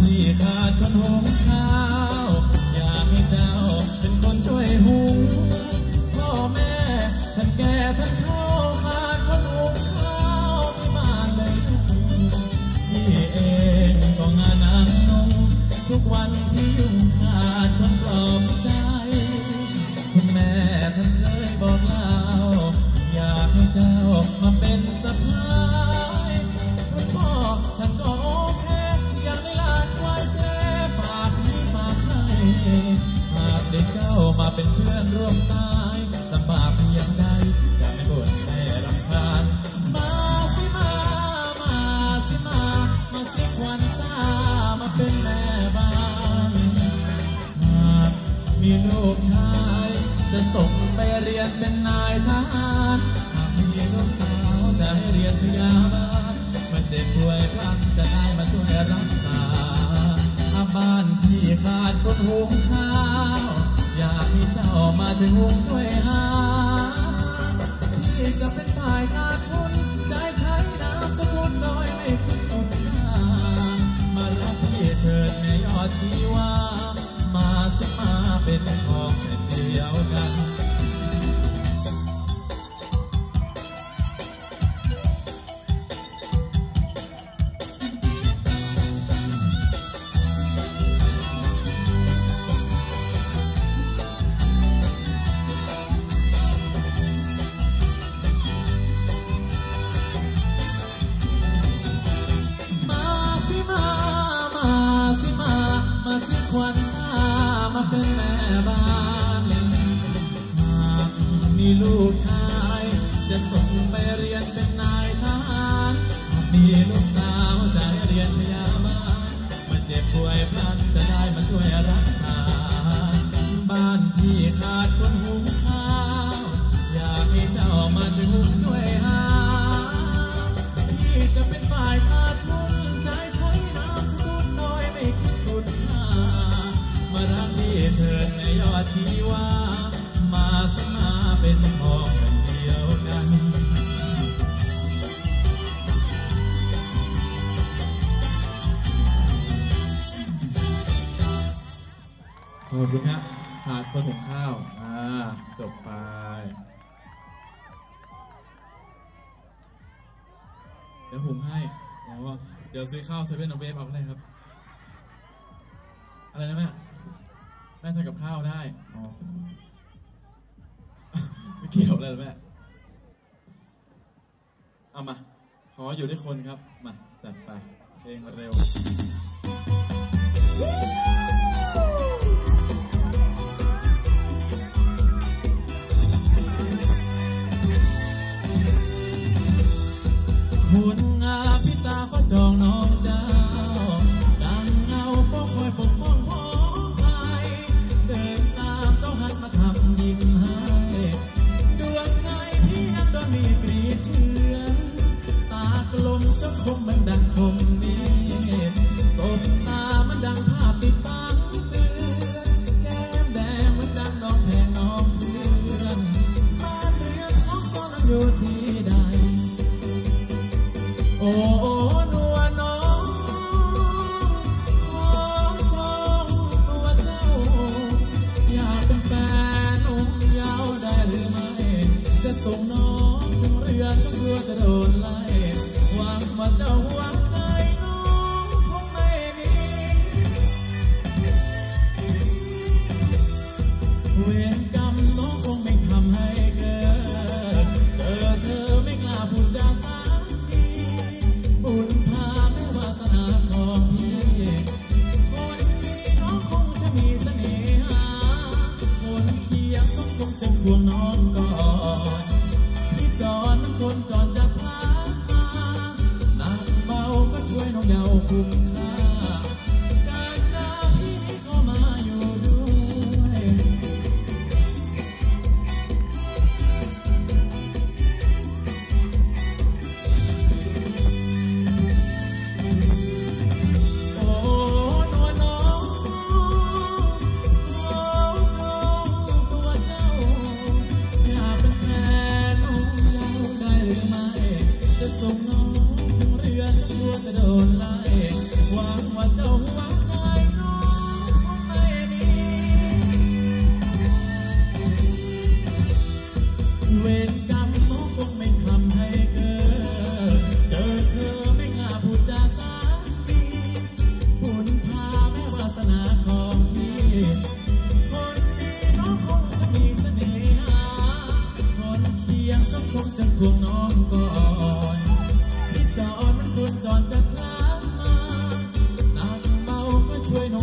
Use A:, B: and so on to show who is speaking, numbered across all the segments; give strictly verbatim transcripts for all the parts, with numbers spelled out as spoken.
A: พี่ขาดคนหุงข้าวอยากให้เจ้าเป็นคนช่วยหุงพ่อแม่ท่านแก่ท่านเฒ่าขาดคนหุงข้าวไม่มาเลยพี่เองก็งานนั่งนงทุกวันที่ยุ่งขาดคนปลอบใจคุณแม่ท่านเคยบอกเล่าอยากให้เจ้ามาเป็นสะพ้ายคุณพ่อท่านก็โอเคอยากได้หลานไว้แปลฝากพี่ฝากให้หากได้เจ้ามาเป็นเพื่อนร่วมตายลำบากเพียงใดจะไม่บ่นไม่รำคาญมาสิมามาสิมามาสิควันตามาเป็นแม่บ้านหากมีลูกชายจะส่งไปเรียนเป็นนายทหารหากมีลูกสาวจะให้เรียนพยาบาลมาเจ็บป่วยพลันจะได้มาช่วยรักษาถ้าบ้านพี่ขาดคนหุงข้าวอยากให้เจ้ามาช่วยหุงช่วยหาพี่จะเป็นฝ่ายขาดทุนใจใช้น้ำสกุลน้อยไม่คิดต้นหน้ามารับพี่เถิดในยอดชีวามาสิมาเป็นของเป็นเดียวกันควันตามาเป็นแม่บ้านหากมีลูกชายจะส่งไปเรียนเป็นนายทหารหากมีลูกสาวจะให้เรียนพยาบาลมาเจ็บป่วยพลันจะได้มาช่วยรักษาบ้านพี่ขาดคนหุงข้าวอยากให้เจ้ามาช่วยหุงช่วยหาพี่จะเป็นฝ่ายขาดทุนใจใช้น้ำสกุลน้อยไม่คิดคุณมารักพี่เถิดในยอดชีวามาสมาเป็นพ่อกันเดียวกันขอบคุณครับขาดคนหุงข้าวอ่าจบไปเดี๋ยวหุงให้เดี๋ยวซื้อข้าวเซเว่นเอาเวฟเอาได้ครับอะไรนะแม่แม่ทำกับข้าวได้อ๋อไม่เกี่ยวอะไรหรอแม่เอามาขออยู่ด้วยคนครับมาจัดไปเพลงเร็วคุณอาพิตาก็จองน้องเจ้าดังเงาก็คอยปกป้องพ่อไปเดินตามเจ้าหันมาทำยิ้มให้ดวงใจพี่นั้นโดนมีกรีดเชือนตากลมเจ้าคมมันดังคมนี้ตบตามันดังภาพติดต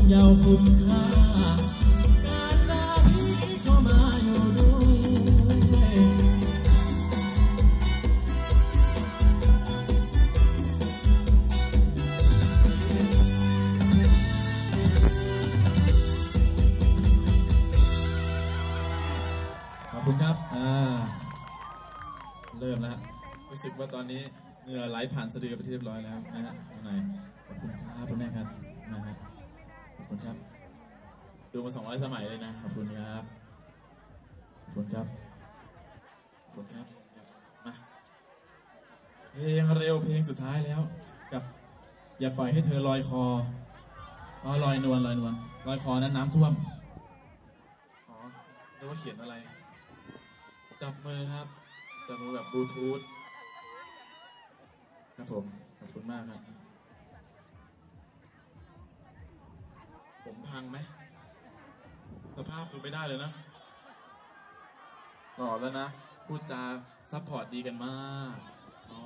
A: เยาว์คุ้มค่าการหน้าที่ก็มาอยู่ด้วยขอบคุณครับอ่าเริ่มแล้วรู้สึกว่าตอนนี้เหงื่อไหลผ่านสะดือไปที่เรียบร้อยแล้วนะฮะข้างในขอบคุณครับคุณแม่ครับนะฮะขอบคุณครับดูมาสองร้อยสมัยเลยนะขอบคุณครับขอบคุณครับขอบคุณครับมาเพลงเร็วเพลงสุดท้ายแล้วกับอย่าปล่อยให้เธอลอยคออ๋อลอยนวลลอยนวลลอยคอนั้นน้ำท่วมอ๋อนึกว่าเขียนอะไรจับมือครับจับมือแบบบลูทูธครับผมขอบคุณมากครับผมพังไหมสภาพดูไม่ได้เลยนะต่อแล้วนะพูดจาซัพพอร์ตดีกันมากอ๋อ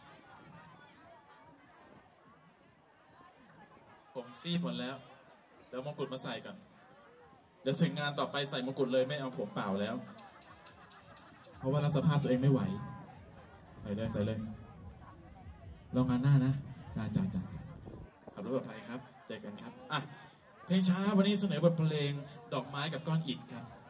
A: ผมซีดหมดแล้วเดี๋ยวมงกุฎมาใส่กันเดี๋ยวถึงงานต่อไปใส่มงกุฎเลยไม่เอาผมเปล่าแล้วเพราะว่ารับสภาพตัวเองไม่ไหวใส่เลยใส่เลยลองงานหน้านะจ้าจ้าจ้าขับรถปลอดภัยครับเจอกันครับอ่ะเพลงช้าวันนี้เสนอบทเพลงดอกไม้กับก้อนอิฐครับ